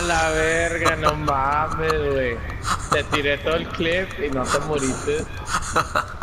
la verga, no mames, güey. Te tiré todo el clip y no te moriste.